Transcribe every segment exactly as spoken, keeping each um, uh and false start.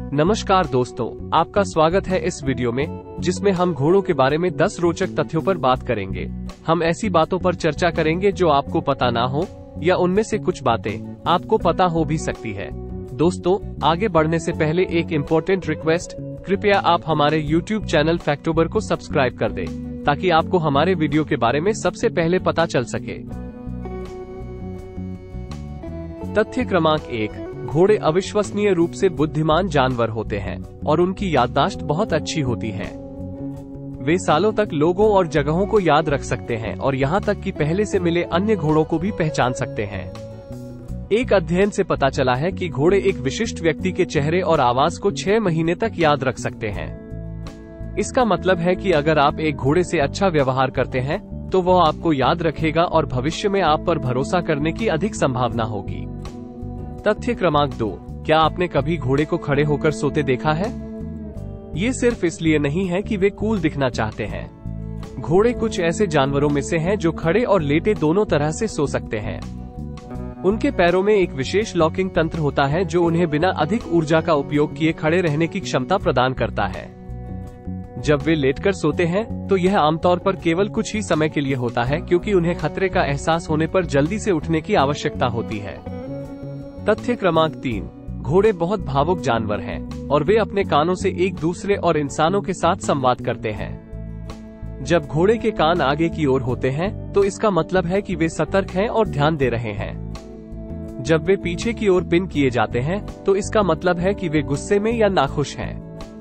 नमस्कार दोस्तों, आपका स्वागत है इस वीडियो में, जिसमें हम घोड़ों के बारे में दस रोचक तथ्यों पर बात करेंगे। हम ऐसी बातों पर चर्चा करेंगे जो आपको पता ना हो या उनमें से कुछ बातें आपको पता हो भी सकती है। दोस्तों, आगे बढ़ने से पहले एक इम्पोर्टेंट रिक्वेस्ट, कृपया आप हमारे यूट्यूब चैनल फैक्टोबर को सब्सक्राइब कर दें, ताकि आपको हमारे वीडियो के बारे में सबसे पहले पता चल सके। तथ्य क्रमांक एक, घोड़े अविश्वसनीय रूप से बुद्धिमान जानवर होते हैं और उनकी याददाश्त बहुत अच्छी होती है। वे सालों तक लोगों और जगहों को याद रख सकते हैं और यहाँ तक कि पहले से मिले अन्य घोड़ों को भी पहचान सकते हैं। एक अध्ययन से पता चला है कि घोड़े एक विशिष्ट व्यक्ति के चेहरे और आवाज को छह महीने तक याद रख सकते हैं। इसका मतलब है कि अगर आप एक घोड़े से अच्छा व्यवहार करते हैं तो वह आपको याद रखेगा और भविष्य में आप पर भरोसा करने की अधिक संभावना होगी। तथ्य क्रमांक दो, क्या आपने कभी घोड़े को खड़े होकर सोते देखा है? ये सिर्फ इसलिए नहीं है कि वे कूल दिखना चाहते हैं। घोड़े कुछ ऐसे जानवरों में से हैं जो खड़े और लेटे दोनों तरह से सो सकते हैं। उनके पैरों में एक विशेष लॉकिंग तंत्र होता है जो उन्हें बिना अधिक ऊर्जा का उपयोग किए खड़े रहने की क्षमता प्रदान करता है। जब वे लेटकर सोते हैं तो यह आमतौर पर केवल कुछ ही समय के लिए होता है, क्योंकि उन्हें खतरे का एहसास होने पर जल्दी से उठने की आवश्यकता होती है। तथ्य क्रमांक तीन, घोड़े बहुत भावुक जानवर हैं और वे अपने कानों से एक दूसरे और इंसानों के साथ संवाद करते हैं। जब घोड़े के कान आगे की ओर होते हैं तो इसका मतलब है कि वे सतर्क हैं और ध्यान दे रहे हैं। जब वे पीछे की ओर पिन किए जाते हैं तो इसका मतलब है कि वे गुस्से में या नाखुश हैं।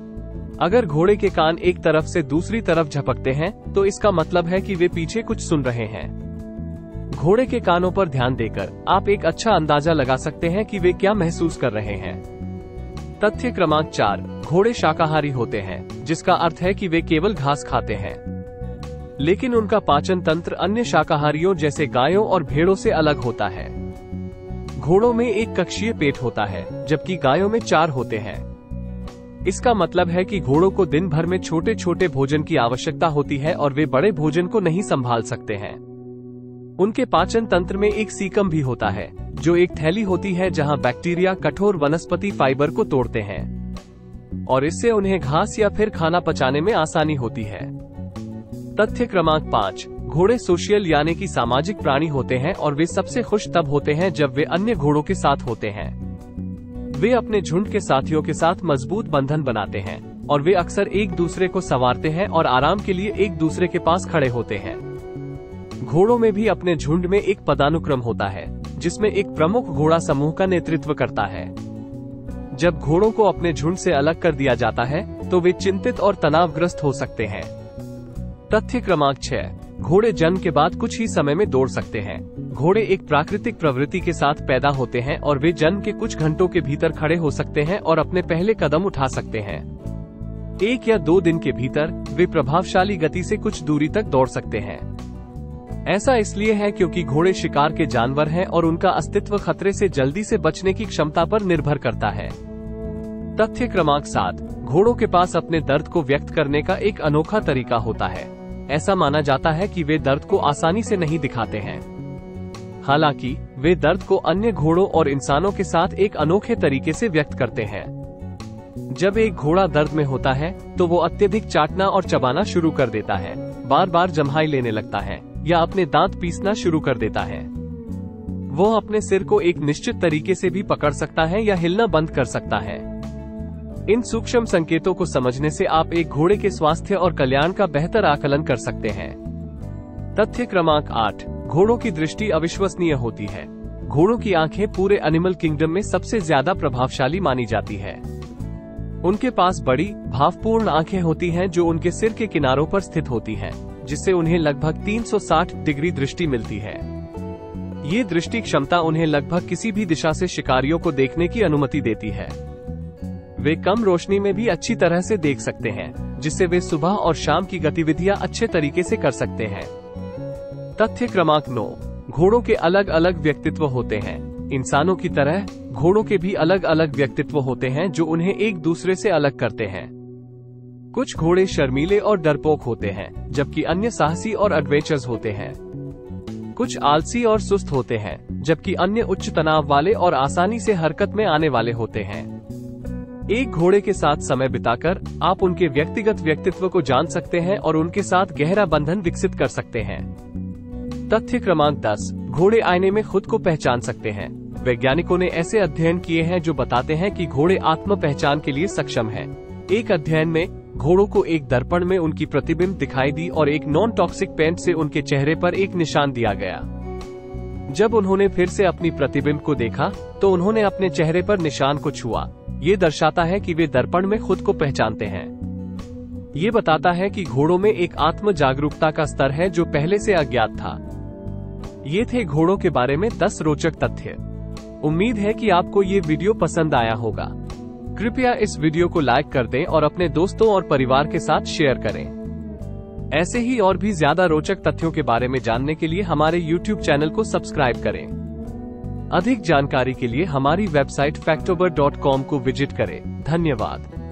अगर घोड़े के कान एक तरफ से दूसरी तरफ झपकते हैं तो इसका मतलब है कि वे पीछे कुछ सुन रहे हैं। घोड़े के कानों पर ध्यान देकर आप एक अच्छा अंदाजा लगा सकते हैं कि वे क्या महसूस कर रहे हैं। तथ्य क्रमांक चार, घोड़े शाकाहारी होते हैं, जिसका अर्थ है कि वे केवल घास खाते हैं। लेकिन उनका पाचन तंत्र अन्य शाकाहारियों जैसे गायों और भेड़ों से अलग होता है। घोड़ों में एक कक्षीय पेट होता है, जबकि गायों में चार होते हैं। इसका मतलब है कि घोड़ों को दिन भर में छोटे छोटे भोजन की आवश्यकता होती है और वे बड़े भोजन को नहीं संभाल सकते हैं। उनके पाचन तंत्र में एक सीकम भी होता है, जो एक थैली होती है जहां बैक्टीरिया कठोर वनस्पति फाइबर को तोड़ते हैं और इससे उन्हें घास या फिर खाना पचाने में आसानी होती है। तथ्य क्रमांक पाँच, घोड़े सोशियल यानी कि सामाजिक प्राणी होते हैं और वे सबसे खुश तब होते हैं जब वे अन्य घोड़ों के साथ होते हैं। वे अपने झुंड के साथियों के साथ मजबूत बंधन बनाते हैं और वे अक्सर एक दूसरे को संवारते हैं और आराम के लिए एक दूसरे के पास खड़े होते हैं। घोड़ों में भी अपने झुंड में एक पदानुक्रम होता है, जिसमें एक प्रमुख घोड़ा समूह का नेतृत्व करता है। जब घोड़ों को अपने झुंड से अलग कर दिया जाता है तो वे चिंतित और तनावग्रस्त हो सकते हैं। तथ्य क्रमांक छह, घोड़े जन्म के बाद कुछ ही समय में दौड़ सकते हैं। घोड़े एक प्राकृतिक प्रवृत्ति के साथ पैदा होते हैं और वे जन्म के कुछ घंटों के भीतर खड़े हो सकते हैं और अपने पहले कदम उठा सकते हैं। एक या दो दिन के भीतर वे प्रभावशाली गति से कुछ दूरी तक दौड़ सकते हैं। ऐसा इसलिए है क्योंकि घोड़े शिकार के जानवर हैं और उनका अस्तित्व खतरे से जल्दी से बचने की क्षमता पर निर्भर करता है। तथ्य क्रमांक सात, घोड़ों के पास अपने दर्द को व्यक्त करने का एक अनोखा तरीका होता है। ऐसा माना जाता है कि वे दर्द को आसानी से नहीं दिखाते हैं। हालांकि वे दर्द को अन्य घोड़ों और इंसानों के साथ एक अनोखे तरीके से व्यक्त करते हैं। जब एक घोड़ा दर्द में होता है तो वो अत्यधिक चाटना और चबाना शुरू कर देता है, बार बार जम्हाई लेने लगता है या अपने दांत पीसना शुरू कर देता है। वो अपने सिर को एक निश्चित तरीके से भी पकड़ सकता है या हिलना बंद कर सकता है। इन सूक्ष्म संकेतों को समझने से आप एक घोड़े के स्वास्थ्य और कल्याण का बेहतर आकलन कर सकते हैं। तथ्य क्रमांक आठ, घोड़ों की दृष्टि अविश्वसनीय होती है। घोड़ों की आंखें पूरे एनिमल किंगडम में सबसे ज्यादा प्रभावशाली मानी जाती है। उनके पास बड़ी भावपूर्ण आंखें होती हैं जो उनके सिर के किनारों पर स्थित होती हैं, जिससे उन्हें लगभग तीन सौ साठ डिग्री दृष्टि मिलती है। ये दृष्टि क्षमता उन्हें लगभग किसी भी दिशा से शिकारियों को देखने की अनुमति देती है। वे कम रोशनी में भी अच्छी तरह से देख सकते हैं, जिससे वे सुबह और शाम की गतिविधियां अच्छे तरीके से कर सकते हैं। तथ्य क्रमांक नौ, घोड़ों के अलग अलग व्यक्तित्व होते हैं। इंसानों की तरह घोड़ों के भी अलग अलग व्यक्तित्व होते हैं जो उन्हें एक दूसरे से अलग करते हैं। कुछ घोड़े शर्मीले और डरपोक होते हैं, जबकि अन्य साहसी और एडवेंचर्स होते हैं। कुछ आलसी और सुस्त होते हैं, जबकि अन्य उच्च तनाव वाले और आसानी से हरकत में आने वाले होते हैं। एक घोड़े के साथ समय बिताकर आप उनके व्यक्तिगत व्यक्तित्व को जान सकते हैं और उनके साथ गहरा बंधन विकसित कर सकते हैं। तथ्य क्रमांक दस, घोड़े आईने में खुद को पहचान सकते हैं। वैज्ञानिकों ने ऐसे अध्ययन किए हैं जो बताते हैं कि घोड़े आत्म पहचान के लिए सक्षम हैं। एक अध्ययन में घोड़ों को एक दर्पण में उनकी प्रतिबिंब दिखाई दी और एक नॉन टॉक्सिक पेंट से उनके चेहरे पर एक निशान दिया गया। जब उन्होंने फिर से अपनी प्रतिबिंब को देखा तो उन्होंने अपने चेहरे पर निशान को छुआ। ये दर्शाता है कि वे दर्पण में खुद को पहचानते हैं। ये बताता है कि घोड़ों में एक आत्म जागरूकता का स्तर है जो पहले से अज्ञात था। ये थे घोड़ों के बारे में दस रोचक तथ्य। उम्मीद है कि आपको ये वीडियो पसंद आया होगा। कृपया इस वीडियो को लाइक कर दें और अपने दोस्तों और परिवार के साथ शेयर करें। ऐसे ही और भी ज्यादा रोचक तथ्यों के बारे में जानने के लिए हमारे यूट्यूब चैनल को सब्सक्राइब करें। अधिक जानकारी के लिए हमारी वेबसाइट फैक्टोबर डॉट कॉम को विजिट करें। धन्यवाद।